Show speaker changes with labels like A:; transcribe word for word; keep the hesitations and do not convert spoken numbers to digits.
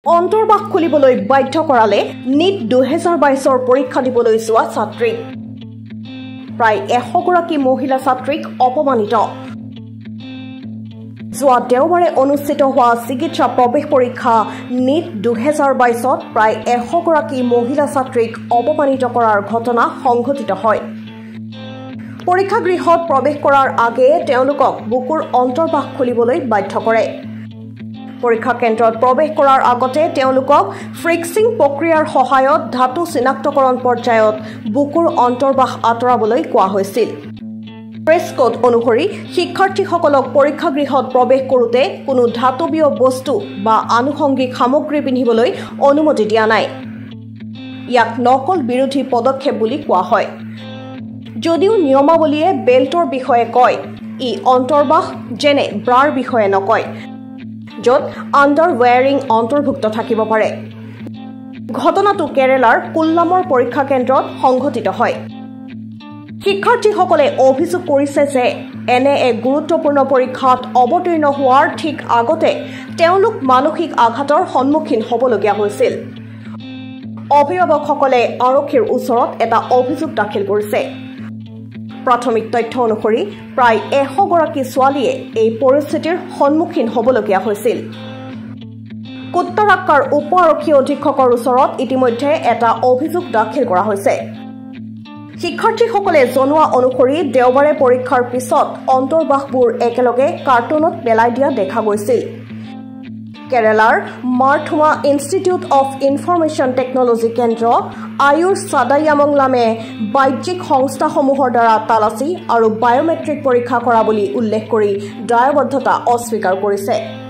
A: অন্তৰ্বাস খুলিবলৈ বাধ্য কৰালে নীট দুহেজাৰ বাইছৰ পৰীক্ষা দিবলৈ যোৱা ছাত্ৰীক প্ৰায় এশ গৰাকী মহিলা ছাত্ৰীক অপমানিত যোৱা দেওবাৰে অনুষ্ঠিত হোৱা চিকিৎসা প্ৰৱেশ পৰীক্ষা নীট দুহেজাৰ বাইছত প্ৰায় এশ গৰাকী মহিলা ছাত্ৰীক অপমানিত কৰাৰ ঘটনা সংঘটিত হয় পৰীক্ষাগৃহত প্ৰৱেশ কৰাৰ আগেয়ে তেওঁলোকক বুকুৰ অন্তৰ্বাস খুলিবলৈ বাধ্য কৰে পৰীক্ষা কেন্দ্ৰত প্ৰৱেশ কৰাৰ আগতে তেওঁলোকক ফ্ৰিক্সিং প্ৰক্ৰিয়াৰ সহায়ত ধাতু চিনাক্তকৰণ পৰ্যায়ত বুকুৰ অন্তৰ্বাস আঁতৰাবলৈ কোৱা হৈছিল প্ৰেছ কোড অনুসৰি শিক্ষাৰ্থীসকলক পৰীক্ষাগৃহত প্ৰৱেশ কৰোঁতে কোনো ধাতৱীয় বস্তু বা আনুষংগিক সামগ্ৰী পিন্ধিবলৈ অনুমতি দিয়া নাই ইয়াক নকল বিৰোধী পদক্ষেপ বুলি কোৱা হয় যদিও নিয়মাৱলীয়ে বেল্টৰ বিষয়ে কয় ই অন্তৰ্বাস যেনে ব্ৰাৰ বিষয়ে নকয় য'ত আণ্ডাৰৱেয়াৰিং অন্তৰ্ভুক্ত থাকিব পাৰে ঘটনাটো কেৰালাৰ কোল্লামৰ পৰীক্ষা কেন্দ্ৰত সংঘটিত হয় শিক্ষাৰ্থীসকলে অভিযোগ কৰিছে যে এনে এক গুৰুত্বপূৰ্ণ পৰীক্ষাত অৱতীৰ্ণ হোৱাৰ ঠিক আগতে তেওঁলোক মানসিক আঘাতৰ সন্মুখীন হ'বলগীয়া হৈছিল অভিভাৱকসকলে আৰক্ষীৰ ওচৰত এটা অভিযোগ দাখিল কৰিছে প্ৰাথমিক তথ্য অনুসৰি প্ৰায় এশ গৰাকী ছোৱালীয়ে এই পৰিস্থিতিৰ সন্মুখীন হ'বলগীয়া হৈছিল কুত্তাৰাক্কাৰ উপ আৰক্ষী অধীক্ষকৰ ওচৰত ইতিমধ্যে এটা অভিযোগ দাখিল কৰা হৈছে শিক্ষাৰ্থীসকলে জনোৱা অনুসৰি দেওবাৰে পৰীক্ষাৰ পিছত অন্তৰ্বাসবোৰ একেলগে কাৰ্টুনত পেলাই দিয়া দেখা গৈছিল কেৰালাৰ Marthoma institute of information technology কেন্দ্ৰ আয়ুষ চাদায়ামংলামে বাহ্যিক সংস্থাসমূহৰ দ্বাৰা তালাচী আৰু বায়োমেট্ৰিক পৰীক্ষা কৰা বুলি উল্লেখ কৰি দায়বদ্ধতা অস্বীকাৰ কৰিছে